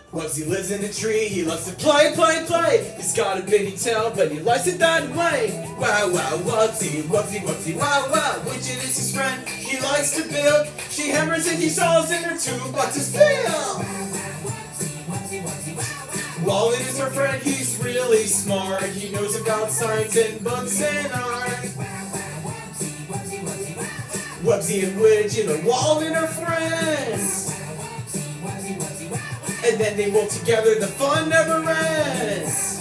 Wubsy lives in a tree, he loves to play. He's got a bitty tail, but he likes it that way. Wow, Wubsy, wow. Widget is his friend, he likes to build. She hammers and he saws in her toolboxes fill. Wallet is her friend, he's really smart. He knows about science and books and art. Wubsy and Widget are Wallet and her friends. And then they work together, the fun never ends.